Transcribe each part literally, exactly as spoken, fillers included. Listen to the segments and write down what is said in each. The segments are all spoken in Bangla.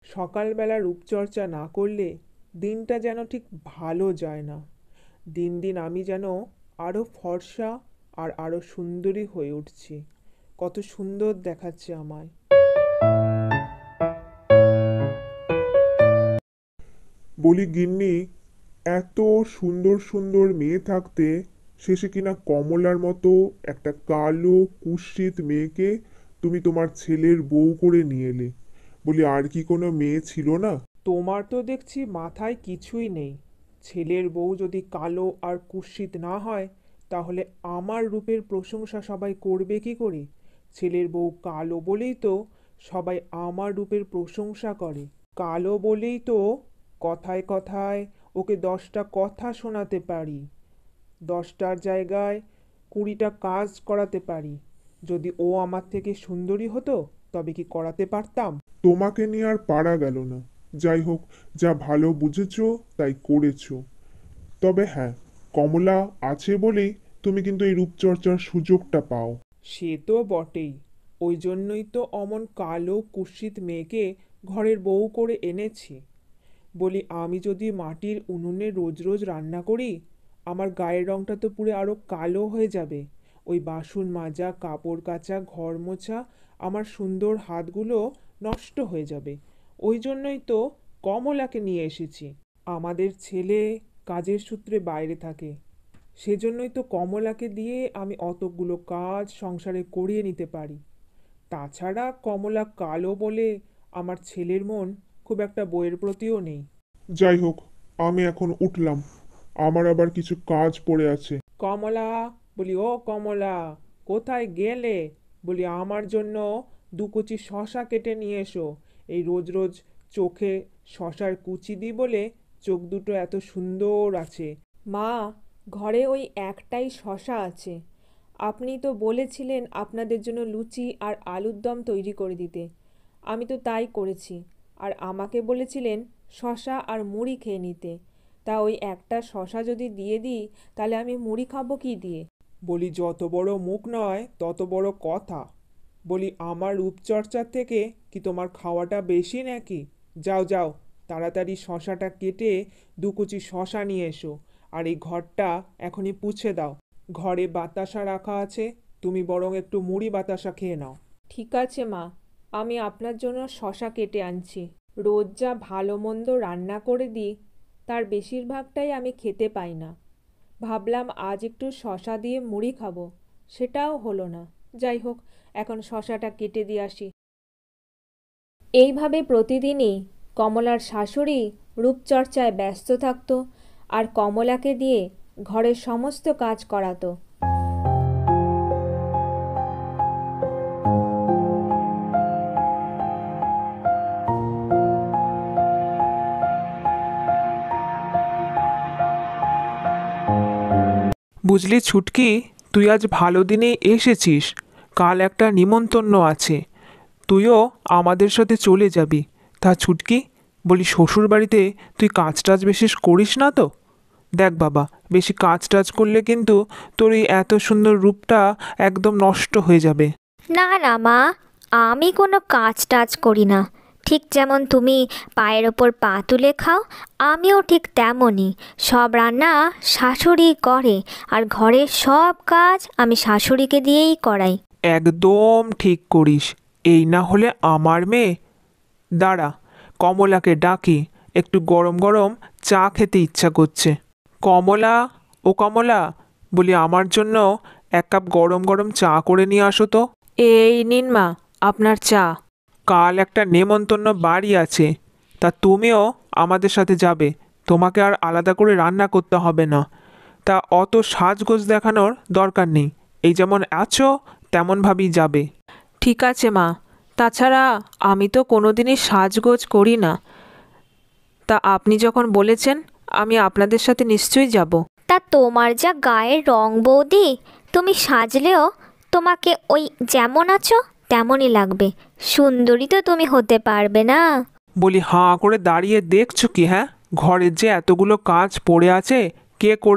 সকালবেলা রূপচর্চা না করলে দিনটা যেন ঠিক ভালো যায় না। দিন দিন আমি যেন আরও ফর্সা আর আরও সুন্দরী হয়ে উঠছি। কত সুন্দর দেখাচ্ছে আমায়। বলি গিন্নি, এত সুন্দর সুন্দর মেয়ে থাকতে শেষে কিনা কমলার মতো একটা কালো কুৎসিত মেয়েকে তুমি তোমার ছেলের বউ করে নিয়ে এলে। বলি আর কি কোনো মেয়ে ছিল না? তোমার তো দেখছি মাথায় কিছুই নেই। ছেলের বউ যদি কালো আর কুৎসিত না হয়, তাহলে আমার রূপের প্রশংসা সবাই করবে কি করে? ছেলের বউ কালো বলেই তো সবাই আমার রূপের প্রশংসা করে। কালো বলেই তো কথায় কথায় ওকে দশটা কথা শোনাতে পারি, দশটার জায়গায় কুড়িটা কাজ করাতে পারি। যদি ও আমার থেকে সুন্দরী হতো, তবে কি করাতে পারতাম? তোমাকে নিয়ে আর পারা গেল না। যাই হোক, যা ভালো বুঝেছো তাই করেছো। তবে হ্যাঁ, কমলা আছে বলেই তুমি কিন্তু এই রূপচর্চার সুযোগটা পাও। সে তো বটেই। ওই জন্যই তো অমন কালো কুৎসিত মেয়েকে ঘরের বউ করে এনেছি। বলি আমি যদি মাটির উনুনে রোজ রোজ রান্না করি, আমার গায়ের রংটা তো পুরো আরো কালো হয়ে যাবে। ওই বাসন মাজা, কাপড় কাচা, ঘর মোছা, আমার সুন্দর হাতগুলো নষ্ট হয়ে যাবে। ওই জন্যই তো কমলাকে নিয়ে এসেছি। আমাদের ছেলে কাজের সূত্রে বাইরে থাকে, সেজন্যই তো কমলাকে দিয়ে আমি অতগুলো কাজ সংসারে করিয়ে নিতে পারি। তাছাড়া কমলা কালো বলে আমার ছেলের মন খুব একটা বইয়ের প্রতিও নেই। যাই হোক, আমি এখন উঠলাম, আমার আবার কিছু কাজ পড়ে আছে। কমলা, বলি ও কমলা, কোথায় গেলে? বলি আমার জন্য দু কুচি শশা কেটে নিয়ে এসো। এই রোজ রোজ চোখে শশার কুচি দিই বলে চোখ দুটো এত সুন্দর আছে। মা, ঘরে ওই একটাই শশা আছে। আপনি তো বলেছিলেন আপনাদের জন্য লুচি আর আলুর দম তৈরি করে দিতে। আমি তো তাই করেছি। আর আমাকে বলেছিলেন শশা আর মুড়ি খেয়ে নিতে। তা ওই একটা শশা যদি দিয়ে দিই, তাহলে আমি মুড়ি খাবো কি দিয়ে? বলি যত বড় মুখ নয় তত বড় কথা। বলি আমার রূপচর্চার থেকে কি তোমার খাওয়াটা বেশি নাকি? যাও যাও, তাড়াতাড়ি শশাটা কেটে দু কুচি শশা নিয়ে এসো। আর এই ঘরটা এখনই পুছে দাও। ঘরে বাতাসা রাখা আছে, তুমি বরং একটু মুড়ি বাতাসা খেয়ে নাও। ঠিক আছে মা, আমি আপনার জন্য শশা কেটে আনছি। রোজ যা ভালো মন্দ রান্না করে দিই, তার বেশিরভাগটাই আমি খেতে পাই না। ভাবলাম আজ একটু শশা দিয়ে মুড়ি খাবো, সেটাও হলো না। যাই হোক, এখন শশাটা কেটে দিয়ে আসি। এইভাবে প্রতিদিনই কমলার শাশুড়ি রূপচর্চায় ব্যস্ত থাকতো আর কমলাকে দিয়ে ঘরের সমস্ত কাজ করাতো। বুঝলি ছুটকি, তুই আজ ভালো দিনেই এসেছিস। কাল একটা নিমন্ত্রণ আছে, তুইও আমাদের সাথে চলে যাবি। তা ছুটকি, বলি শ্বশুর বাড়িতে তুই কাজ টাজ বেশি করিস না তো? দেখ বাবা, বেশি কাজ টাজ করলে কিন্তু তোর এই এত সুন্দর রূপটা একদম নষ্ট হয়ে যাবে। না না মা, আমি কোনো কাজ টাজ করি না। ঠিক যেমন তুমি পায়ের ওপর পা তুলে খাও, আমিও ঠিক তেমনই। সব রান্না শাশুড়ি করে, আর ঘরের সব কাজ আমি শাশুড়িকে দিয়েই করাই। একদম ঠিক করিস। এই না হলে আমার মেয়ে। দাঁড়া, কমলাকে ডাকি, একটু গরম গরম চা খেতে ইচ্ছা করছে। কমলা, ও কমলা, বলি আমার জন্য এক কাপ গরম গরম চা করে নিয়ে আসো তো। এই নিন মা, আপনার চা। কাল একটা নেমন্তন্ন বাড়ি আছে, তা তুমিও আমাদের সাথে যাবে। তোমাকে আর আলাদা করে রান্না করতে হবে না। তা অত সাজগোজ দেখানোর দরকার নেই, এই যেমন আছো তেমনভাবেই যাবে। ঠিক আছে মা, তাছাড়া আমি তো কোনোদিনই সাজগোজ করি না। তা আপনি যখন বলেছেন, আমি আপনাদের সাথে নিশ্চয়ই যাব। তা তোমার যা গায়ের রং বৌদি, তুমি সাজলেও তোমাকে ওই যেমন আছো তেমনই লাগবে। সুন্দরী তো তুমি হতে পারবে না। বলি হাঁ করে দাঁড়িয়ে দেখছো কি? হ্যাঁ, ঘরের যে এতগুলো কাজ পড়ে আছে, কে করবে?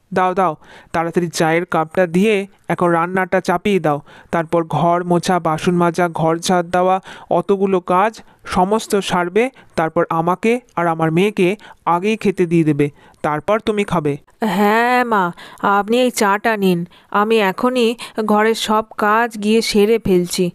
দাও দাও, তাড়াতাড়ি চায়ের কাপটা দিয়ে এখন রান্নাটা চাপিয়ে দাও। তারপর ঘর মোছা, বাসন মাজা, ঘর ঝাড় দেওয়া, অতগুলো কাজ সমস্ত সারবে। তারপর আমাকে আর আমার মেয়েকে আগেই খেতে দিয়ে দেবে, তারপর তুমি খাবে। হ্যাঁ মা, আপনি এই চাটা নিন, আমি এখনই ঘরের সব কাজ গিয়ে সেরে ফেলছি।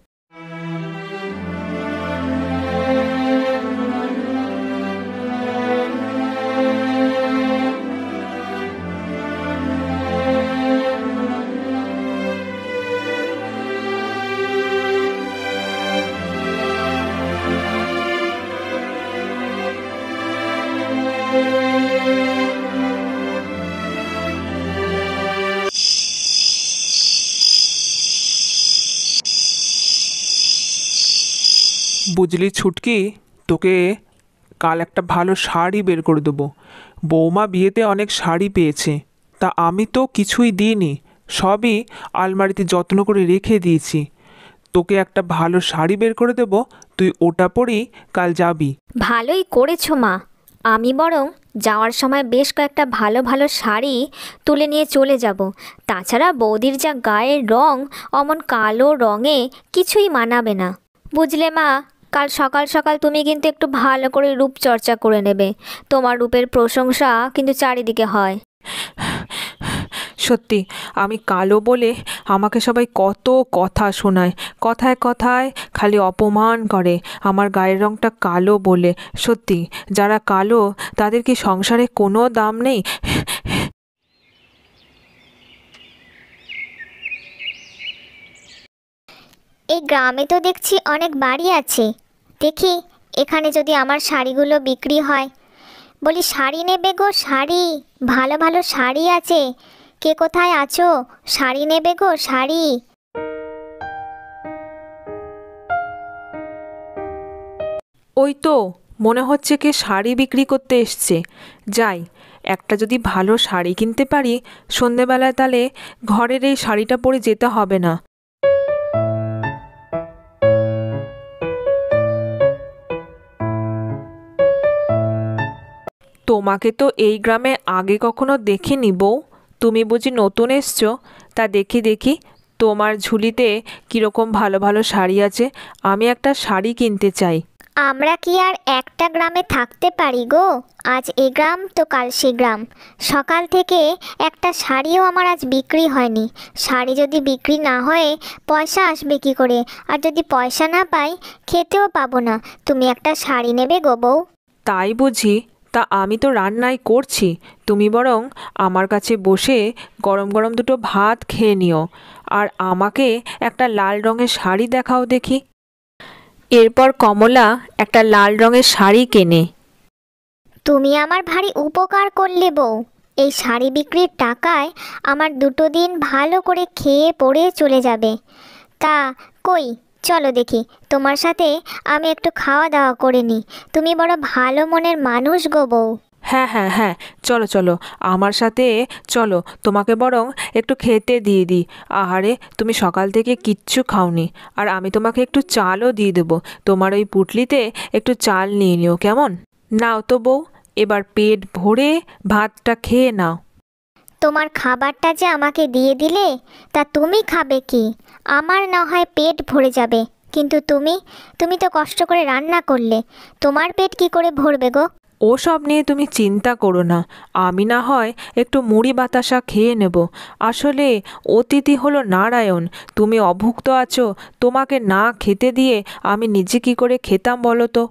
বুঝলি ছুটকি, তোকে কাল একটা ভালো শাড়ি বের করে দেবো। বৌমা বিয়েতে অনেক শাড়ি পেয়েছে, তা আমি তো কিছুই দিইনি, সবই আলমারিতে যত্ন করে রেখে দিয়েছি। তোকে একটা ভালো শাড়ি বের করে দেবো, তুই ওটা পরেই কাল যাবি। ভালোই করেছো মা। আমি বরং যাওয়ার সময় বেশ কয়েকটা ভালো ভালো শাড়ি তুলে নিয়ে চলে যাব। তাছাড়া বৌদির যা গায়ের রং, অমন কালো রঙে কিছুই মানাবে না। বুঝলে মা, কাল সকাল সকাল তুমি কিন্তু একটু ভালো করে রূপচর্চা করে নেবে। তোমার রূপের প্রশংসা কিন্তু চারিদিকে হয়। সত্যি, আমি কালো বলে আমাকে সবাই কত কথা শোনায়, কথায় কথায় খালি অপমান করে আমার গায়ের রঙটা কালো বলে। সত্যি, যারা কালো তাদের কি সংসারে কোনো দাম নেই? এই গ্রামে তো দেখছি অনেক বাড়ি আছে, দেখি এখানে যদি আমার শাড়িগুলো বিক্রি হয়। বলি, শাড়ি নেবে গো? শাড়ি, ভালো ভালো শাড়ি আছে, কে কোথায় আছো? শাড়ি নেবে গো? শাড়ি। ওই তো মনে হচ্ছে কে শাড়ি বিক্রি করতে এসছে। যাই, একটা যদি ভালো শাড়ি কিনতে পারি সন্ধেবেলায়, তাহলে ঘরের এই শাড়িটা পরে যেতে হবে না। তোমাকে তো এই গ্রামে আগে কখনো দেখিনি বউ, তুমি বুঝি নতুন এসছো? তা দেখি দেখি তোমার ঝুলিতে কীরকম ভালো ভালো শাড়ি আছে, আমি একটা শাড়ি কিনতে চাই। আমরা কি আর একটা গ্রামে থাকতে পারি গো? আজ এ গ্রাম তো কাল সে গ্রাম। সকাল থেকে একটা শাড়িও আমার আজ বিক্রি হয়নি। শাড়ি যদি বিক্রি না হয়ে পয়সা আসবে কি করে? আর যদি পয়সা না পাই, খেতেও পাবো না। তুমি একটা শাড়ি নেবে গো বউ? তাই বুঝি? তা আমি তো রান্নাই করছি, তুমি বরং আমার কাছে বসে গরম গরম দুটো ভাত খেয়ে নিও, আর আমাকে একটা লাল রঙের শাড়ি দেখাও দেখি। এরপর কমলা একটা লাল রঙের শাড়ি কেনে। তুমি আমার ভারী উপকার করলে বউ। এই শাড়ি বিক্রির টাকায় আমার দুটো দিন ভালো করে খেয়ে পড়ে চলে যাবে। তা কই, চলো দেখি, তোমার সাথে আমি একটু খাওয়া দাওয়া করে নিই। তুমি বড় ভালো মনের মানুষ গো বউ। হ্যাঁ হ্যাঁ হ্যাঁ, চলো চলো আমার সাথে চলো, তোমাকে বরং একটু খেতে দিয়ে দিই। আহারে, তুমি সকাল থেকে কিচ্ছু খাওনি, আর আমি তোমাকে একটু চালও দিয়ে দেবো। তোমার ওই পুটলিতে একটু চাল নিয়ে নিও, কেমন? নাও তো বউ, এবার পেট ভরে ভাতটা খেয়ে নাও। তোমার খাবারটা যে আমাকে দিয়ে দিলে, তা তুমি খাবে কি? আমার না হয় পেট ভরে যাবে, কিন্তু তুমি তুমি তো কষ্ট করে রান্না করলে, তোমার পেট কি করে ভরবে গো? ওসব নিয়ে তুমি চিন্তা করো না, আমি না হয় একটু মুড়ি বাতাসা খেয়ে নেব। আসলে অতিথি হলো নারায়ণ, তুমি অভুক্ত আছো, তোমাকে না খেতে দিয়ে আমি নিজে কি করে খেতাম বলো তো?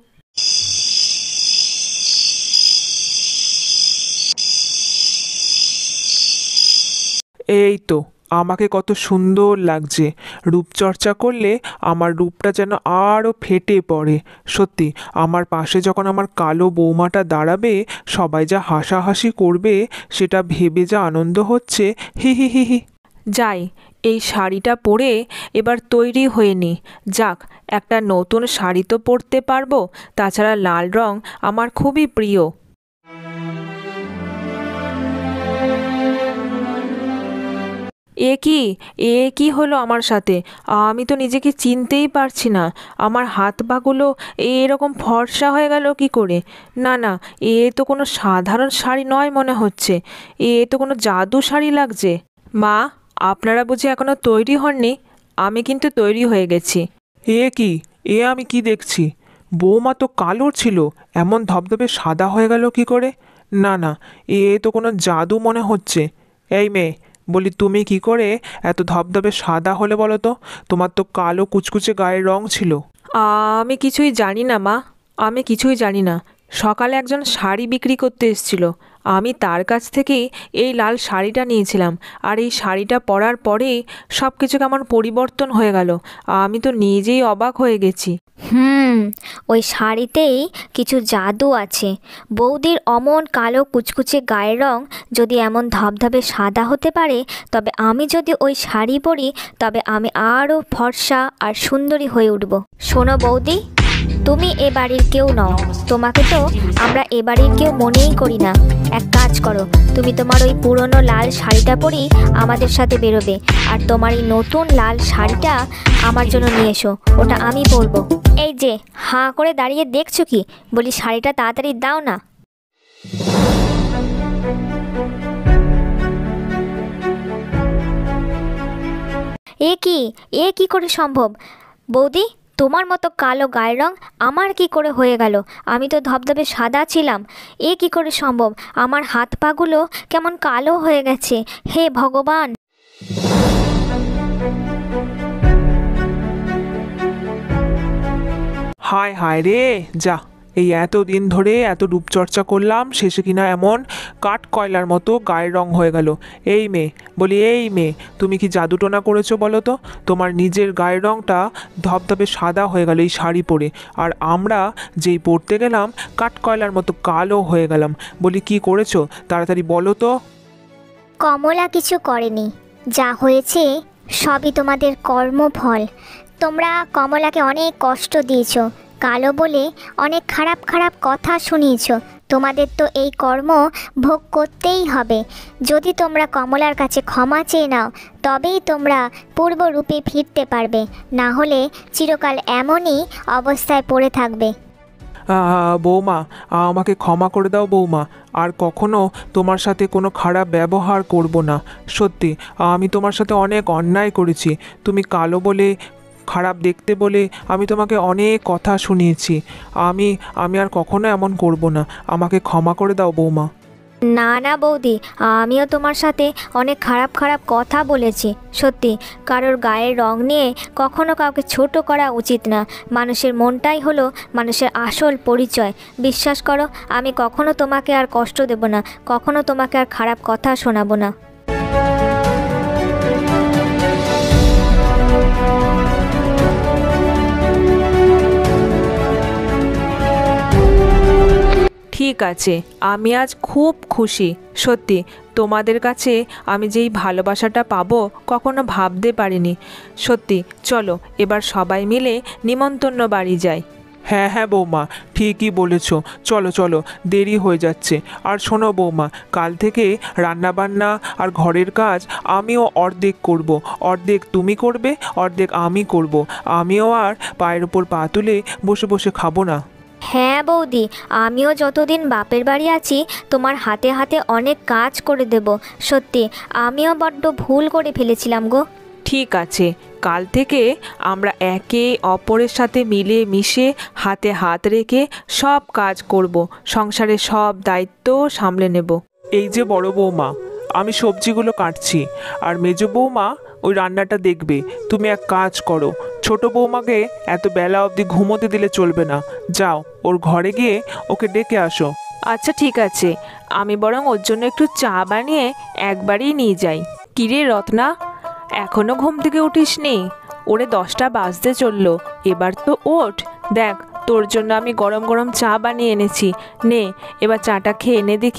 এই তো আমাকে কত সুন্দর লাগছে। রূপচর্চা করলে আমার রূপটা যেন আরও ফেটে পড়ে। সত্যি, আমার পাশে যখন আমার কালো বৌমাটা দাঁড়াবে, সবাই যা হাসাহাসি করবে সেটা ভেবে যা আনন্দ হচ্ছে, হি হি হি হি। যাই, এই শাড়িটা পরে এবার তৈরি হয়ে নি। যাক, একটা নতুন শাড়ি তো পরতে পারবো, তাছাড়া লাল রং আমার খুবই প্রিয়। এ কি এ কি হলো আমার সাথে? আমি তো নিজেকে চিনতেই পারছি না। আমার হাত পাগুলো এরকম ফর্সা হয়ে গেল কি করে? না না, এ তো কোনো সাধারণ শাড়ি নয় মনে হচ্ছে, এ তো কোনো জাদু শাড়ি লাগছে। মা, আপনারা বুঝি এখনো তৈরি হননি? আমি কিন্তু তৈরি হয়ে গেছি। এ কি, এ আমি কি দেখছি? বৌমা তো কালো ছিল, এমন ধবধবে সাদা হয়ে গেল কি করে? না না, এ তো কোনো জাদু মনে হচ্ছে। এই মেয়ে, বলি তুমি কি করে এত ধবধবে সাদা হলে বলো তো? তোমার তো কালো কুচকুচে গায়ের রং ছিল। আমি কিছুই জানি না মা, আমি কিছুই জানি না। সকালে একজন শাড়ি বিক্রি করতে এসেছিল, আমি তার কাছ থেকেই এই লাল শাড়িটা নিয়েছিলাম। আর এই শাড়িটা পরার পরেই সব কিছু কেমন পরিবর্তন হয়ে গেল। আমি তো নিজেই অবাক হয়ে গেছি। হুম, ওই শাড়িতেই কিছু জাদু আছে। বৌদির অমন কালো কুচকুচে গায়ের রং যদি এমন ধবধবে সাদা হতে পারে, তবে আমি যদি ওই শাড়ি পরি তবে আমি আরও ফর্সা আর সুন্দরী হয়ে উঠব। শোনো বৌদি, তুমি এ বাড়ির কেউ নও, তোমাকে তো আমরা এ বাড়ির কেউ মনেই করি না। এক কাজ করো, তুমি তোমার ওই পুরনো লাল শাড়িটা পরেই আমাদের সাথে বেরোবে, আর তোমার এই নতুন লাল শাড়িটা আমার জন্য নিয়ে এসো, ওটা আমি পরবো। এই যে হাঁ করে দাঁড়িয়ে দেখছো কি? বলি শাড়িটা তাড়াতাড়ি দাও না। এ কি, এ কি করে সম্ভব? বৌদি, তোমার মতো কালো গায়ের রং আমার কি করে হয়ে গেল? আমি তো ধবধবে সাদা ছিলাম। এ কি করে সম্ভব? আমার হাত পাগুলো কেমন কালো হয়ে গেছে। হে ভগবান! হায় হায় রে, যা, এই এত দিন ধরে এত রূপচর্চা করলাম, শেষে কিনা এমন কাঠ কয়লার মতো গায়ের রং হয়ে গেল। এই মেয়ে, বলি এই মেয়ে, তুমি কি জাদুটোনা করেছো বলো তো? তোমার নিজের গায়ের রংটা ধবধবে সাদা হয়ে গেল এই শাড়ি পরে, আর আমরা যেই পরতে গেলাম কাঠ কয়লার মতো কালো হয়ে গেলাম। বলি কি করেছো, তাড়াতাড়ি বলো তো। কমলা কিছু করেনি, যা হয়েছে সবই তোমাদের কর্মফল। তোমরা কমলাকে অনেক কষ্ট দিয়েছ, কালো বলে অনেক খারাপ খারাপ কথা শুনিয়েছ। তোমাদের তো এই কর্ম ভোগ করতেই হবে। যদি তোমরা কমলার কাছে ক্ষমা চেয়ে নাও, তবেই তোমরা পূর্বরূপে ফিরতে পারবে, না হলে চিরকাল এমনই অবস্থায় পড়ে থাকবে। আহ, বৌমা, আমাকে ক্ষমা করে দাও বৌমা, আর কখনো তোমার সাথে কোনো খারাপ ব্যবহার করব না। সত্যি আমি তোমার সাথে অনেক অন্যায় করেছি। তুমি কালো বলে, খারাপ দেখতে বলে আমি তোমাকে অনেক কথা শুনিয়েছি। আমি আমি আর কখনো এমন করব না। আমাকে ক্ষমা করে দাও বৌমা। না না বৌদি, আমিও তোমার সাথে অনেক খারাপ খারাপ কথা বলেছি। সত্যি, কারোর গায়ের রং নিয়ে কখনো কাউকে ছোট করা উচিত না। মানুষের মনটাই হলো মানুষের আসল পরিচয়। বিশ্বাস করো, আমি কখনো তোমাকে আর কষ্ট দেব না, কখনো তোমাকে আর খারাপ কথা শোনাবো না। ঠিক আছে, আমি আজ খুব খুশি। সত্যি, তোমাদের কাছে আমি যেই ভালোবাসাটা পাবো কখনো ভাবতে পারিনি। সত্যি, চলো এবার সবাই মিলে নিমন্ত্রণ বাড়ি যাই। হ্যাঁ হ্যাঁ বৌমা, ঠিকই বলেছ, চলো চলো, দেরি হয়ে যাচ্ছে। আর শোনো বৌমা, কাল থেকে রান্নাবান্না আর ঘরের কাজ আমিও অর্ধেক করব, অর্ধেক তুমি করবে, অর্ধেক আমি করব। আমিও আর পায়ের ওপর পা তুলে বসে বসে খাবো না। হ্যাঁ বৌদি, আমিও যতদিন বাপের বাড়ি আছি তোমার হাতে হাতে অনেক কাজ করে দেব। সত্যি, আমিও বড্ড ভুল করে ফেলেছিলাম গো। ঠিক আছে, কাল থেকে আমরা একে অপরের সাথে মিলে মিশে হাতে হাত রেখে সব কাজ করব, সংসারের সব দায়িত্ব সামলে নেব। এই যে বড় বৌমা, আমি সবজিগুলো কাটছি, আর মেজ বৌমা ওই রান্নাটা দেখবে। তুমি এক কাজ করো, ছোট বৌমাকে এত বেলা অবধি ঘুমোতে দিলে চলবে না। যাও, ওর ঘরে গিয়ে ওকে ডেকে আসো। আচ্ছা ঠিক আছে, আমি বরং ওর জন্য একটু চা বানিয়ে একবারই নিয়ে যাই। কিরে রত্না, এখনো ঘুম থেকে উঠিসনি? ওরে দশটা বাজতে চললো, এবার তো ওঠ। দেখ, তোর জন্য আমি গরম গরম চা বানিয়ে এনেছি, নে এবার চাটা খেয়ে এনে দেখি।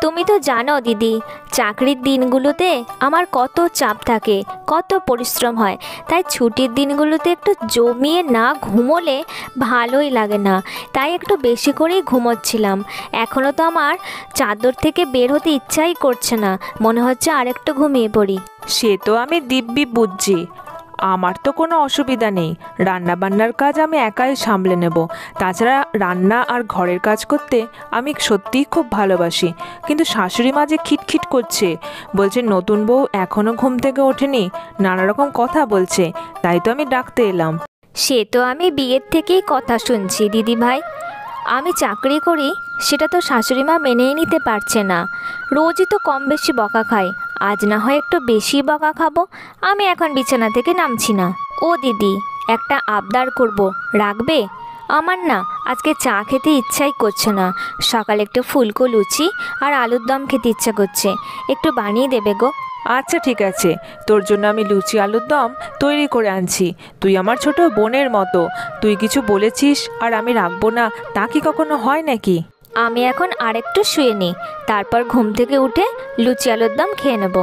তুমি তো জানো দিদি, চাকরির দিনগুলোতে আমার কত চাপ থাকে, কত পরিশ্রম হয়, তাই ছুটির দিনগুলোতে একটু জমিয়ে না ঘুমোলে ভালোই লাগে না। তাই একটু বেশি করেই ঘুমোচ্ছিলাম। এখনও তো আমার চাদর থেকে বের হতে ইচ্ছাই করছে না, মনে হচ্ছে আরেকটু ঘুমিয়ে পড়ি। সে তো আমি দিব্যি বুঝছি, আমার তো কোনো অসুবিধা নেই, রান্না বান্নার কাজ আমি একাই সামলে নেব। তাছাড়া রান্না আর ঘরের কাজ করতে আমি সত্যিই খুব ভালোবাসি। কিন্তু শাশুড়ি মা যে খিটখিট করছে, বলছে নতুন বউ এখনও ঘুম থেকে ওঠেনি, নানা রকম কথা বলছে, তাই তো আমি ডাকতে এলাম। সে তো আমি বিয়ের থেকেই কথা শুনছি দিদি ভাই। আমি চাকরি করি সেটা তো শাশুড়ি মা মেনেই নিতে পারছে না। রোজই তো কম বেশি বকা খাই, আজ না হয় একটু বেশি বকা খাবো। আমি এখন বিছানা থেকে নামছি না। ও দিদি, একটা আবদার করব, রাখবে? আমার না আজকে চা খেতে ইচ্ছাই করছে না। সকালে একটু ফুলকো লুচি আর আলুর দম খেতে ইচ্ছা করছে, একটু বানিয়ে দেবে গো? আচ্ছা ঠিক আছে, তোর জন্য আমি লুচি আলুর দম তৈরি করে আনছি। তুই আমার ছোট বোনের মতো, তুই কিছু বলেছিস আর আমি রাখবো না, তা কি কখনো হয় নাকি? আমি এখন আরেকটু শুয়ে নিই, তারপর ঘুম থেকে উঠে লুচি আলুর দম খেয়ে নেব।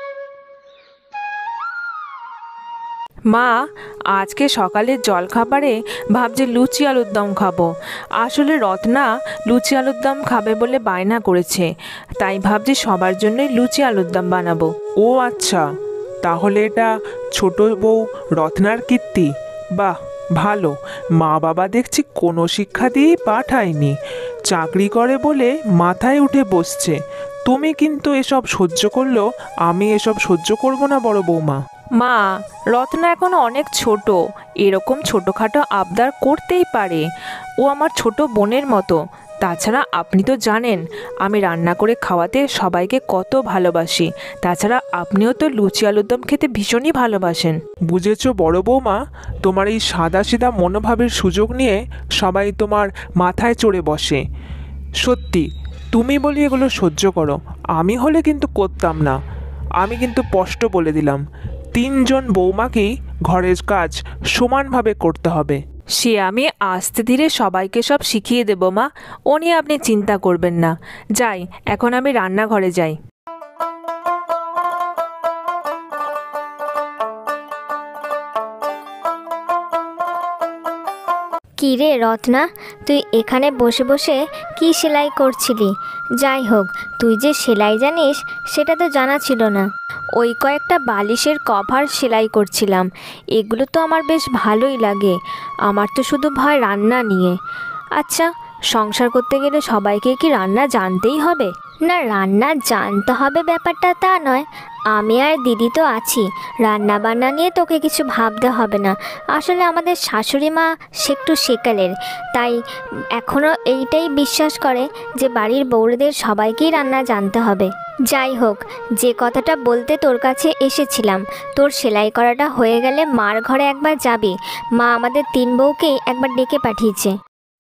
মা, আজকে সকালের জলখাবারে ভাবছি লুচি আলুর দম খাবো। আসলে রত্না লুচি আলুর দম খাবে বলে বায়না করেছে, তাই ভাবছি সবার জন্যই লুচি আলুর দম বানাবো। ও আচ্ছা, তাহলে এটা ছোট বউ রত্নার কীর্তি। বাহ, ভালো। মা বাবা দেখছি কোনো শিক্ষা দিয়েই পাঠায়নি, চাকরি করে বলে মাথায় উঠে বসছে। তুমি কিন্তু এসব সহ্য করলেও আমি এসব সহ্য করব না বড় বৌমা। মা, রত্না এখন অনেক ছোট, এরকম ছোটোখাটো আবদার করতেই পারে। ও আমার ছোট বোনের মতো। তাছাড়া আপনি তো জানেন আমি রান্না করে খাওয়াতে সবাইকে কত ভালোবাসি। তাছাড়া আপনিও তো লুচি আলুর দম খেতে ভীষণই ভালোবাসেন। বুঝেছো বড় বৌমা, তোমার এই সাদাসিধা মনোভাবের সুযোগ নিয়ে সবাই তোমার মাথায় চড়ে বসে। সত্যি, তুমি বলি এগুলো সহ্য করো, আমি হলে কিন্তু করতাম না। আমি কিন্তু স্পষ্ট বলে দিলাম, তিনজন বৌমাকেই ঘরের কাজ সমানভাবে করতে হবে। সে আমি আস্তে ধীরে সবাইকে সব শিখিয়ে দেব মা, ও নিয়ে আপনি চিন্তা করবেন না। যাই, এখন আমি রান্নাঘরে যাই। কী রে রত্না, তুই এখানে বসে বসে কি সেলাই করছিলি? যাই হোক, তুই যে সেলাই জানিস সেটা তো জানা ছিল না। ওই কয়েকটা বালিশের কভার সেলাই করছিলাম। এগুলো তো আমার বেশ ভালোই লাগে। আমার তো শুধু ভয় রান্না নিয়ে। আচ্ছা, সংসার করতে গেলে সবাইকে কি রান্না জানতেই হবে? না, রান্না জানতে হবে ব্যাপারটা তা নয়। আমি আর দিদি তো আছি, রান্না বান্না নিয়ে তোকে কিছু ভাবতে হবে না। আসলে আমাদের শাশুড়ি মা সে একটু সেকালের, তাই এখনও এইটাই বিশ্বাস করে যে বাড়ির বউদের সবাইকেই রান্না জানতে হবে। যাই হোক, যে কথাটা বলতে তোর কাছে এসেছিলাম, তোর সেলাই করাটা হয়ে গেলে মার ঘরে একবার যাবি। মা আমাদের তিন বউকেই একবার ডেকে পাঠিয়েছে।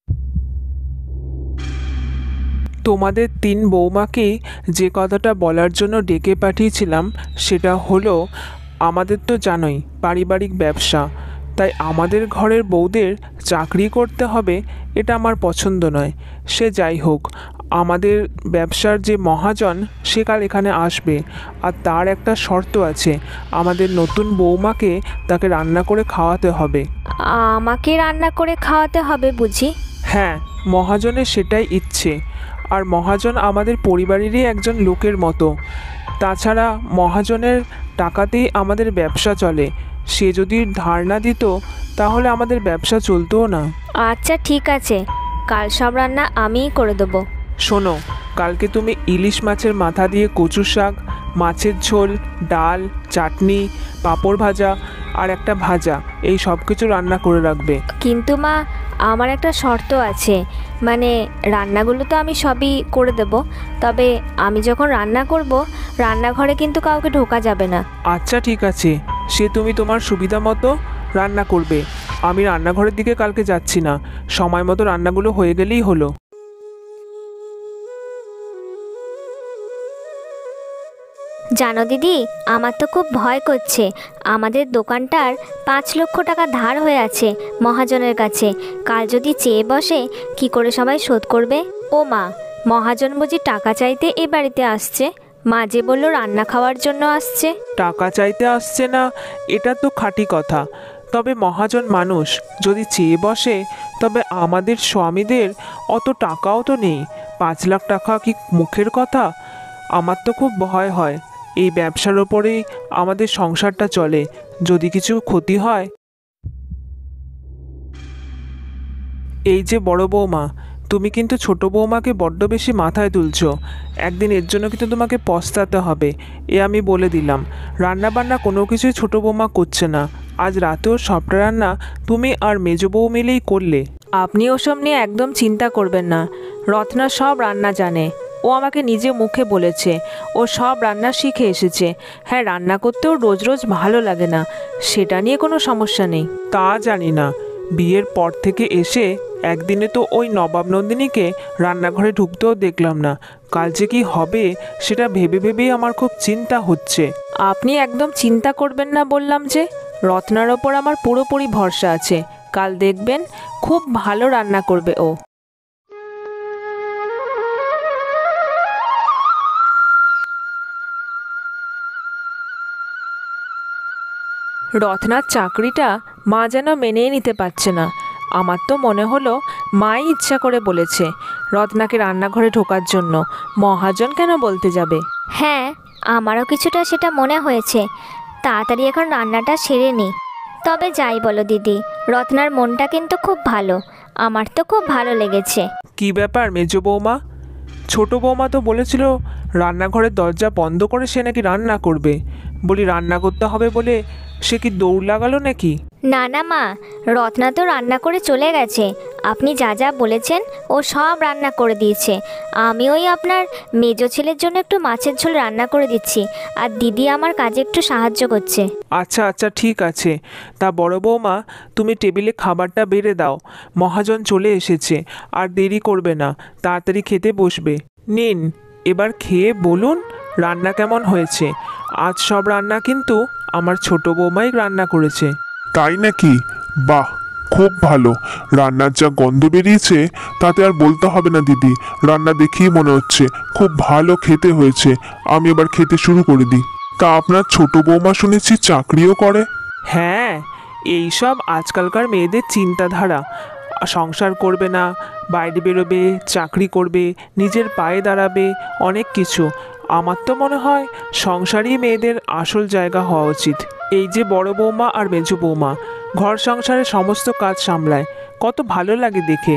তোমাদের তিন বৌমাকে যে কথাটা বলার জন্য ডেকে পাঠিয়েছিলাম সেটা হলো, আমাদের তো জানোই পারিবারিক ব্যবসা, তাই আমাদের ঘরের বউদের চাকরি করতে হবে এটা আমার পছন্দ নয়। সে যাই হোক, আমাদের ব্যবসার যে মহাজন সে কাল এখানে আসবে, আর তার একটা শর্ত আছে, আমাদের নতুন বৌমাকে তাকে রান্না করে খাওয়াতে হবে। আমাকে রান্না করে খাওয়াতে হবে বুঝি? হ্যাঁ, মহাজনের সেটাই ইচ্ছে। আর মহাজন আমাদের পরিবারেরই একজন লোকের মতো। তাছাড়া মহাজনের টাকাতেই আমাদের ব্যবসা চলে। সে যদি ধার না দিত তাহলে আমাদের ব্যবসা চলতোও না। আচ্ছা ঠিক আছে, কাল সব রান্না আমিই করে দেবো। শোনো, কালকে তুমি ইলিশ মাছের মাথা দিয়ে কচু শাক, মাছের ঝোল, ডাল, চাটনি, পাঁপড় ভাজা আর একটা ভাজা, এই সব কিছু রান্না করে রাখবে। কিন্তু মা, আমার একটা শর্ত আছে। মানে রান্নাগুলো তো আমি সবই করে দেব, তবে আমি যখন রান্না করব রান্নাঘরে কিন্তু কাউকে ঢোকা যাবে না। আচ্ছা ঠিক আছে, সে তুমি তোমার সুবিধা মতো রান্না করবে। আমি রান্নাঘরের দিকে কালকে যাচ্ছি না, সময় মতো রান্নাগুলো হয়ে গেলেই হলো। জানো দিদি, আমার তো খুব ভয় করছে। আমাদের দোকানটার পাঁচ লক্ষ টাকা ধার হয়ে আছে মহাজনের কাছে। কাল যদি চেয়ে বসে, কি করে সবাই শোধ করবে? ও মা, মহাজন বুঝি টাকা চাইতে এ বাড়িতে আসছে? মা যে বললো রান্না খাওয়ার জন্য আসছে। টাকা চাইতে আসছে না এটা তো খাঁটি কথা, তবে মহাজন মানুষ যদি চেয়ে বসে, তবে আমাদের স্বামীদের অত টাকাও তো নেই। পাঁচ লাখ টাকা কি মুখের কথা? আমার তো খুব ভয় হয়, এই ব্যবসার ওপরেই আমাদের সংসারটা চলে, যদি কিছু ক্ষতি হয়। এই যে বড় বৌমা, তুমি কিন্তু ছোট বৌমাকে বড্ড বেশি মাথায় তুলছো। একদিন এর জন্য কিন্তু তোমাকে পস্তাতে হবে, এ আমি বলে দিলাম। রান্না বান্না কোনো কিছুই ছোট বৌমা করছে না। আজ রাতেও সবটা রান্না তুমি আর মেজ বউ মিলেই করলে। আপনি ওসব নিয়ে একদম চিন্তা করবেন না, রত্না সব রান্না জানে। ও আমাকে নিজে মুখে বলেছে ও সব রান্না শিখে এসেছে। হ্যাঁ, রান্না করতেও রোজ রোজ ভালো লাগে না, সেটা নিয়ে কোনো সমস্যা নেই। তা জানি না, বিয়ের পর থেকে এসে একদিনে তো ওই নবাব নন্দিনীকে রান্নাঘরে ঢুকতেও দেখলাম না। কাল যে কি হবে সেটা ভেবে ভেবেই আমার খুব চিন্তা হচ্ছে। আপনি একদম চিন্তা করবেন না বললাম যে। রত্নার ওপর আমার পুরোপুরি ভরসা আছে, কাল দেখবেন খুব ভালো রান্না করবে ও। রত্নার চাকরিটা মা যেন মেনেই নিতে পারছে না। আমার তো মনে হলো মাই ইচ্ছা করে বলেছে রত্নাকে রান্নাঘরে ঢোকার জন্য, মহাজন কেন বলতে যাবে। হ্যাঁ, আমারও কিছুটা সেটা মনে হয়েছে। তাড়াতাড়ি এখন রান্নাটা সেরে নি। তবে যাই বলো দিদি, রত্নার মনটা কিন্তু খুব ভালো, আমার তো খুব ভালো লেগেছে। কি ব্যাপার মেজ বৌমা? ছোট বৌমা তো বলেছিল রান্নাঘরের দরজা বন্ধ করে সে নাকি রান্না করবে। বলি রান্না করতে হবে বলে সে কি দৌড় লাগালো নাকি? না না মা, রত্না তো রান্না করে চলে গেছে। আপনি যা যা বলেছেন ও সব রান্না করে দিয়েছে। আমি ওই আপনার মেজো ছেলের জন্য একটু মাছের ঝোল রান্না করে দিচ্ছি, আর দিদি আমার কাজে একটু সাহায্য করছে। আচ্ছা আচ্ছা ঠিক আছে। তা বড় বৌমা, তুমি টেবিলে খাবারটা বেড়ে দাও, মহাজন চলে এসেছে, আর দেরি করবে না, তাড়াতাড়ি খেতে বসবে। নিন, এবার খেয়ে বলুন রান্না কেমন হয়েছে। আজ সব রান্না কিন্তু আমার ছোট বৌমাই রান্না করেছে। তাই নাকি? বাহ, খুব ভালো। রান্নার যা গন্ধ বেরিয়েছে তাতে আর বলতে হবে না দিদি, রান্না দেখেই মনে হচ্ছে খুব ভালো খেতে হয়েছে। আমি এবার খেতে শুরু করে দিই। তা আপনার ছোট বৌমা শুনেছি চাকরিও করে? হ্যাঁ, এইসব আজকালকার মেয়েদের চিন্তাধারা। সংসার করবে না, বাইরে বেরোবে, চাকরি করবে, নিজের পায়ে দাঁড়াবে, অনেক কিছু। আমার তো মনে হয় সংসারই মেয়েদের আসল জায়গা হওয়া উচিত। এই যে বড় বৌমা আর মেজো বৌমা ঘর সংসারের সমস্ত কাজ সামলায়, কত ভালো লাগে দেখে।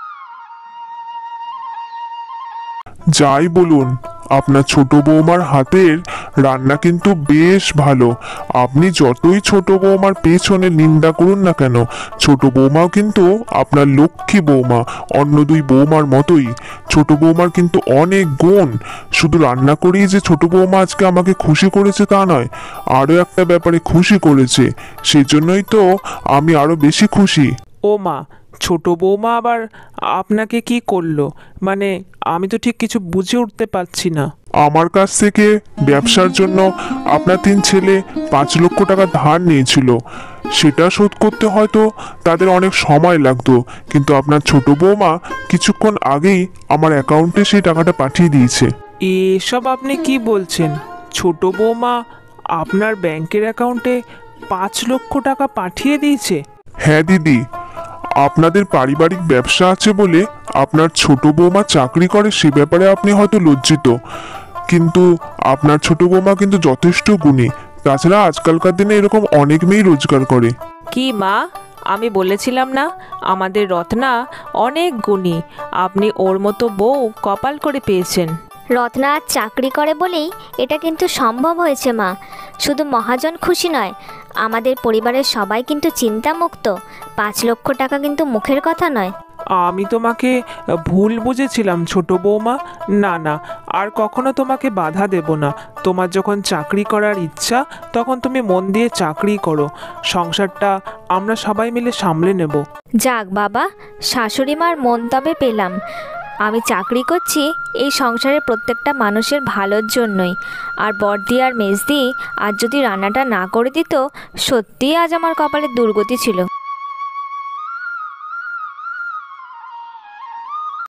যাই বলুন, আপনার ছোট বৌমার হাতের রান্না কিন্তু বেশ ভালো। আপনি যতই ছোট বৌমার পেছনে নিন্দা করুন না কেন, ছোট বৌমাও কিন্তু আপনার লক্ষ্মী বৌমা, অন্য দুই বৌমার মতোই। ছোট বৌমার কিন্তু অনেক গুণ। শুধু রান্না করেই যে ছোট বৌমা আজকে আমাকে খুশি করেছে তা নয়, আরও একটা ব্যাপারে খুশি করেছে। সেজন্যই তো আমি আরও বেশি খুশি। ও মা, ছোট বৌমা আবার আপনাকে কি করলো? মানে আমি তো ঠিক কিছু বুঝে উঠতে পারছি না। আমার কাছ থেকে ব্যবসার জন্য আপনার তিন ছেলে পাঁচ লক্ষ টাকা ধার নিয়েছিল, সেটা শোধ করতে হয়তো তাদের অনেক সময় লাগতো, কিন্তু আপনার ছোট বৌমা কিছুক্ষণ আগেই আমার অ্যাকাউন্টে সেই টাকাটা পাঠিয়ে দিয়েছে। এসব আপনি কি বলছেন? ছোট বৌমা আপনার ব্যাংকের অ্যাকাউন্টে পাঁচ লক্ষ টাকা পাঠিয়ে দিয়েছে? হ্যাঁ দিদি, আপনাদের পারিবারিক ব্যবসা আছে বলে আপনার ছোট বৌমা চাকরি করে সে ব্যাপারে আপনি হয়তো লজ্জিত, কিন্তু আপনার ছোট বৌমা কিন্তু যথেষ্ট গুণী। তাছাড়া আজকালকার দিনে এরকম অনেক মেয়েই রোজগার করে। কি মা, আমি বলেছিলাম না আমাদের রত্না অনেক গুণী, আপনি ওর মতো বউ কপাল করে পেয়েছেন। রত্না আজ চাকরি করে বলেই এটা কিন্তু সম্ভব হয়েছে মা। শুধু মহাজন খুশি নয়, আমাদের পরিবারের সবাই কিন্তু চিন্তামুক্ত। পাঁচ লক্ষ টাকা কিন্তু মুখের কথা নয়। আমি তোমাকে ভুল বুঝেছিলাম ছোট বৌমা। না না, আর কখনো তোমাকে বাধা দেব না। তোমার যখন চাকরি করার ইচ্ছা তখন তুমি মন দিয়ে চাকরি করো, সংসারটা আমরা সবাই মিলে সামলে নেব। যাক বাবা, শাশুড়ি মার মন তবে পেলাম। আমি চাকরি করছি এই সংসারের প্রত্যেকটা মানুষের ভালোর জন্যই। আর বড়দি আর মেজদি আজ যদি রান্নাটা না করে দিত, সত্যিই আজ আমার কপালে দুর্গতি ছিল।